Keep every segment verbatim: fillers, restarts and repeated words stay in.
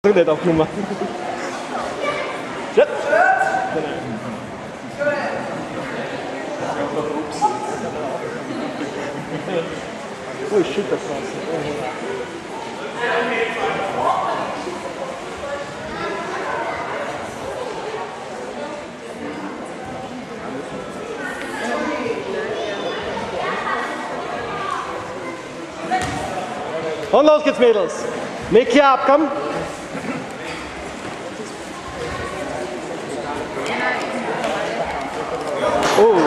Nicht auf Nummer. Shit. Oh shit, das war's. Und los geht's, Mädels. Mickey ab, komm. Oh.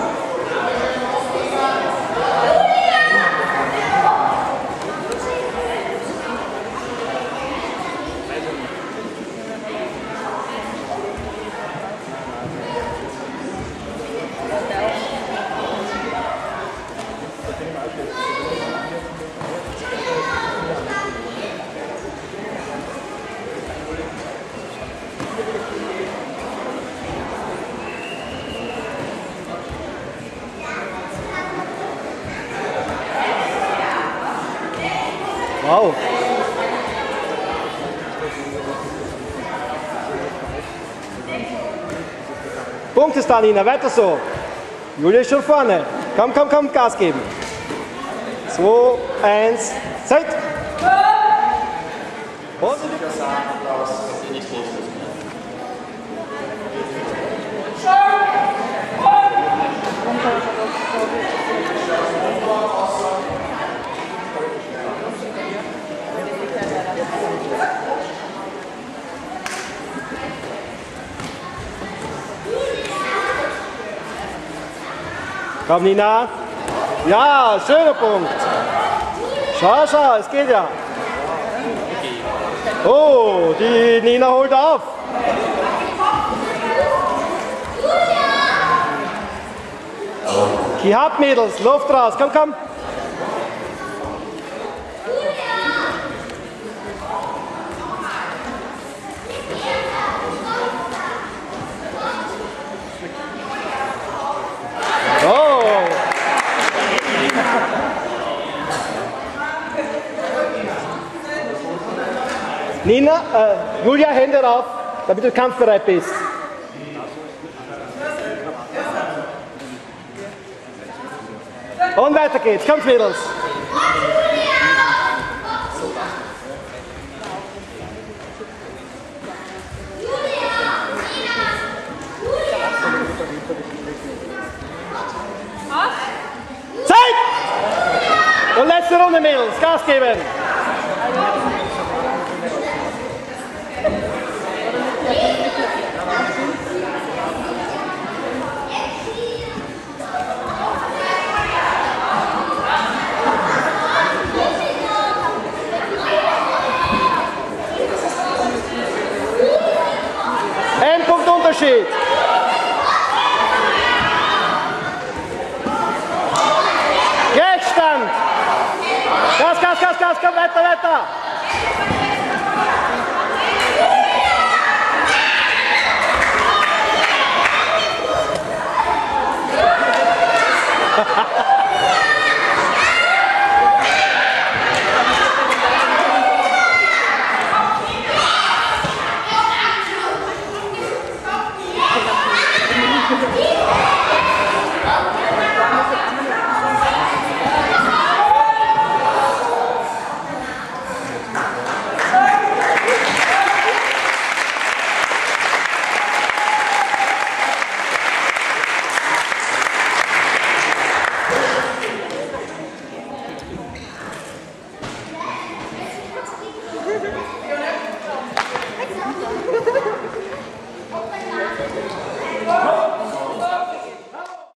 Wow. Punkt ist da, Nina, weiter so. Julia ist schon vorne. Komm, komm, komm, Gas geben. zwei, eins, Zeit. Positiv. Komm, Nina. Ja, schöner Punkt. Schau, schau, es geht ja. Oh, die Nina holt auf. Gehabt, Mädels, Luft raus, komm, komm. Oh. Nina, äh, Julia, Hände rauf, damit du kampfbereit bist. Und weiter geht's, kommt, Mädels. Zeit! Und letzte Runde, Mädels, Gas geben. Ein Punkt Unterschied. Gleichstand. Gas, Gas, Gas, Gas, komm, weiter, weiter.